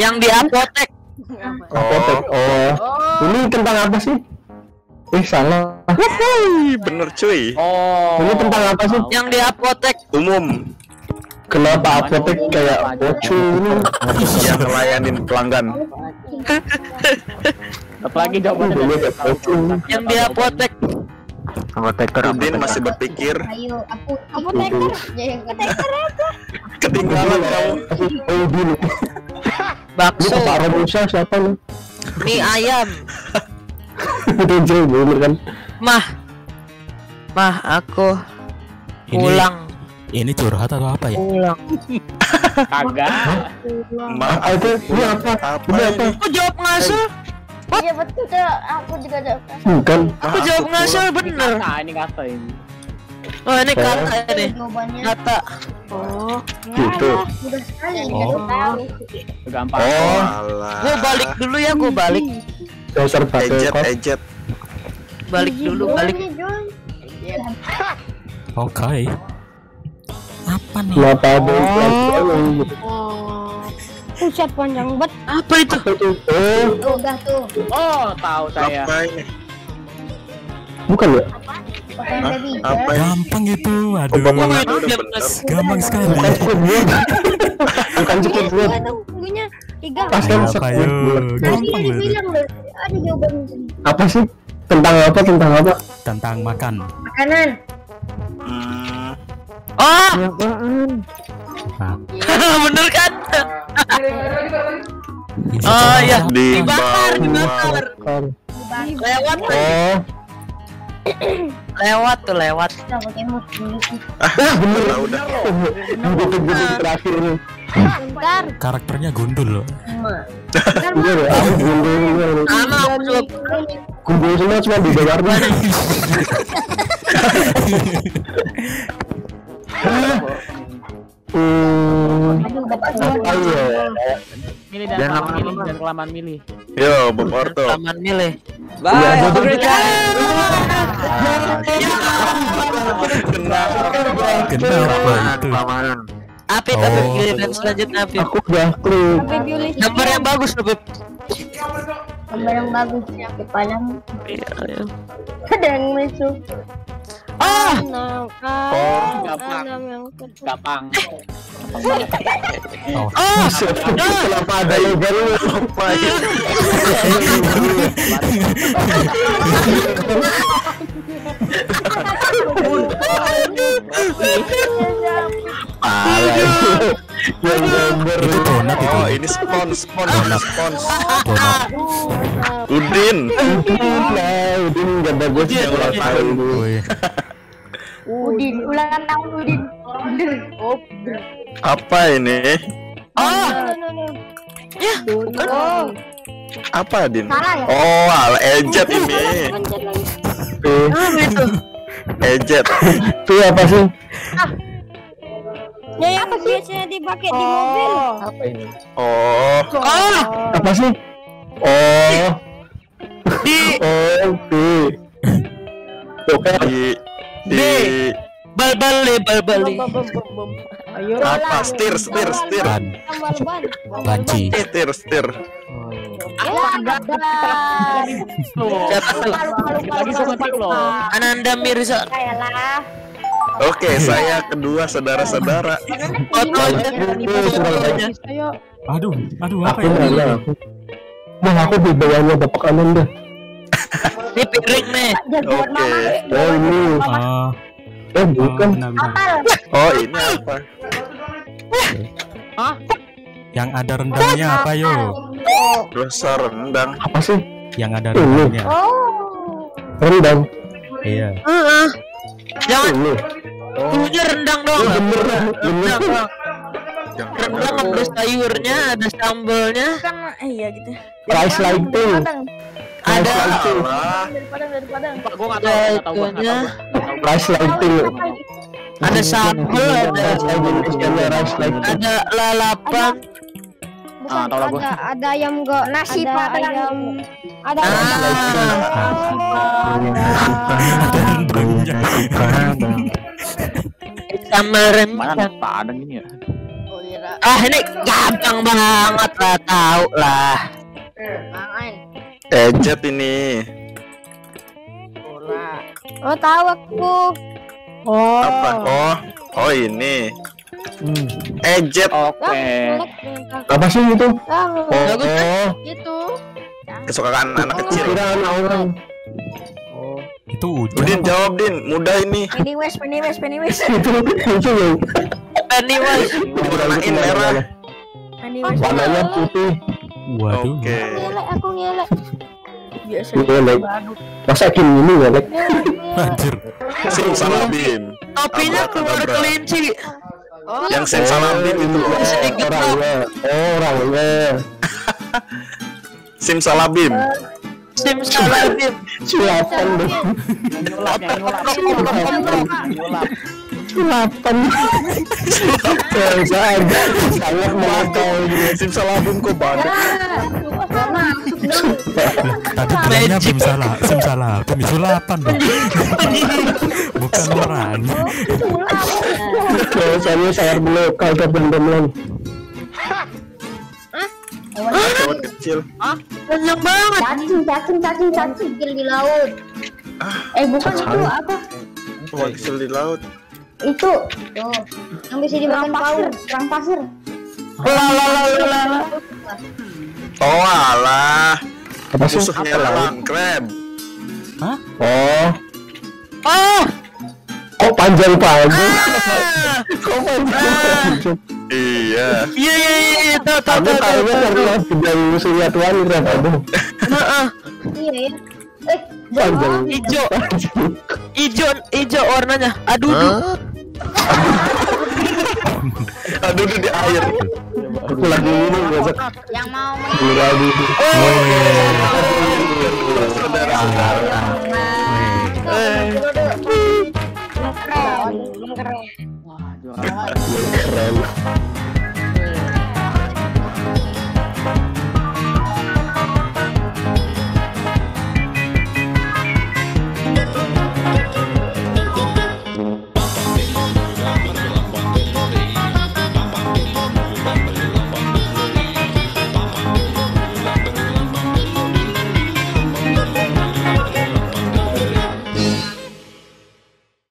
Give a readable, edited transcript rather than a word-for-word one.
Yang di apotek. Apotek. Oh. Ini tentang apa sih? Salah. Bener cuy. Ini tentang apa sih? Yang di apotek. Umum. Kenapa apotek kayak Pocu ini? Yang ngelayanin pelanggan. Apalagi jawabannya Yang di apotek. Apoteker. Udin masih berpikir. Ayo, apoteker. Apoteker apa? Ketinggalan kamu. Oh dulu. Bakso. Pak Romusa siapa nih? Mie ayam. Itu bener kan? Mah aku pulang. Ini curhat atau apa ya? Pulang. kagak. Itu ini apa? Ini apa? Aku jawab ngasal. Iya betul tuh, aku juga jawab. Bukan. Aku jawab ngasal bener. Ini kata ini. Oh ini kata ini. Jawabannya. Kata. Gitu. Mudah sekali dikasih tahu. Gampang. Oh, Gue balik dulu ya, gue balik. Dasar Ejet, pakai ejet. Balik dulu, balik. Oke. Apa nih? Kenapa ada Pusat panjang banget. Apa itu? Oh, Udah tuh. Oh, tahu saya. Apa ini? bukan ya? Pakaian baby. Apa ini? Gampang gitu. Aduh. Bapak Udah udah bener. Gampang sekali. Bukan cepet buat. Tunggunya 3. Pas kan Apa yo? Gampang loh. Bilang deh, ada jawaban apa sih? Tentang apa? Tentang apa? Tentang makan. makanan. Oh, Nah, bener kan? ini Oh iya, Dibakar. dibakar. Lewat tuh. Oh, Lewat tuh, lewat. Kita pakai mood dulu. bener. Udah. Gundul terakhir nih. Bentar. karakternya gundul loh. Bener ya? Aku gundul. Sama aku juga. Gundul semua cuma beda warna. Aduh, bapak gua. Ayo. Milih dan kelamaan milih dan kelamaan milih. Yo, Bang Orto. Taman milih. Bye. Have a great Kenapa itu? Apit, Oh. Apit, giliran selanjutnya Apit. Aku udah clue. Bapak Billy. Gambar yang bagus loh, Beb. Gambar yang bagus ya, kepalamu. Iya, iya. Ada yang masuk. Oh, Gampang. Gampang. Oh, oh, Kenapa ada yang baru? Yang gambar. itu donat itu. Oh, ini spons. Donat. Udin. Udin gambar gue sih yang ulang tahun dulu. Wih. Udin, ulang tahun Udin. Bener. Oh, bener. Apa ini? oh, ya, Oh, Apa, Din? salah ya? Oh, ala ejet ini. Pencet lagi. apa itu? Ejet. Itu apa sih? Ya, apa biasanya dipakai di mobil? Apa ini? Oh, Oh, Apa sih? Oh, di B. Oke. di bal-bali. Ayo. apa? Stir. Ban. Tambal ban. Banci. Stir. Ya, gagal. Siapa tuh? Lagi sama loh. Ananda Mirza. Kayalah. Oke, saya kedua saudara-saudara. Fotonya. Ayo. Aduh, apa Aku ini? nanya. Bang, aku di bawahnya bapak kanan dah. Ini piring nih. Jagoan Oke. mama. Oh ini. Oh, Bukan. benar-benar. Apal. Oh, ini apa? Yang ada rendangnya apa yo? Dosa rendang. Apa sih? Yang ada rendangnya. Oh. Rendang. Iya. Jangan, Ini. punya rendang doang. Bener. Rendang doang. Yang Rendang ada sayurnya, ada sambalnya, Kan iya gitu. Rice lighting. ada Salah. Pak, gua enggak tahu, Rice lighting. ada sambal, Ada rice lighting. ada lalapan. Bukan, tahu lah gua. ada ayam enggak nasi padang. Ayam ada Ada rendangnya. Sambal Mana rendang. padang ini ya? Oh iya. Ah ini gampang banget lah, tahu lah. Ejet ini. Oh tahu aku. Apa? Oh ini. Ejet. Oke. Apa sih itu? Bagus kan? Gitu. Kesukaan anak kecil. Kira anak orang. Itu Udin Udin. jawab Din, mudah ini. Pennywise. Itu yang Pennywise. Warnain merah. warnanya putih. Waduh. Oke. Aku ngelek. Biasa. Ngelek. Masa gini ini ngelek? Anjir. Simsalabim. Topinya keluar kelinci. Yang simsalabim itu. Orangnya. Simsalabim. Simsalabim. Sulapan deh. Sulapan. Sangat melakau. Simsalabim kok banyak. Tadi bilangnya simsalah. Sulapan dong. Bukan orang. Saya sayur belum kalau belum. Hewan kecil. Panjang banget. Cacing di laut. Bukan itu apa? Hewan kecil di laut. Itu tuh yang bisa dimakan paus, kerang pasir. Lalalala. Oh alah. Apa sih? Musuhnya elang crab. Hah? Oh, Oh. kok panjang Ah. Kok panjang? Iya. Iya. Tahu. Aku tahunya karena bidang musuhnya Tuhan Crab aduh. Heeh. Iya ya. Panjang. Ijo warnanya. Aduh. Aduh di air. Aku lagi ini besok. Yang mau Lagi. Saudara-saudara. keren. Wah, juara. Keren.